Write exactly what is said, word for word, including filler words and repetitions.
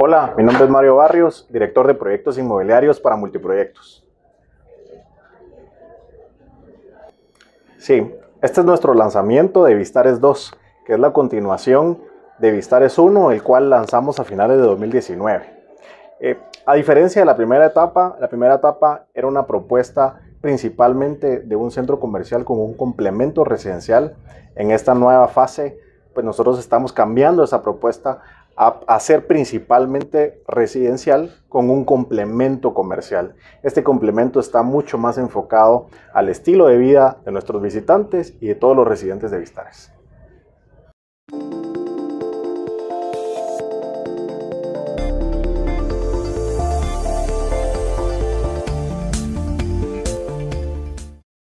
Hola, mi nombre es Mario Barrios, director de proyectos inmobiliarios para Multiproyectos. Sí, este es nuestro lanzamiento de Vistares dos, que es la continuación de Vistares uno, el cual lanzamos a finales de dos mil diecinueve. Eh, a diferencia de la primera etapa, la primera etapa era una propuesta principalmente de un centro comercial con un complemento residencial. En esta nueva fase, pues nosotros estamos cambiando esa propuesta a, a ser principalmente residencial con un complemento comercial. Este complemento está mucho más enfocado al estilo de vida de nuestros visitantes y de todos los residentes de Vistares.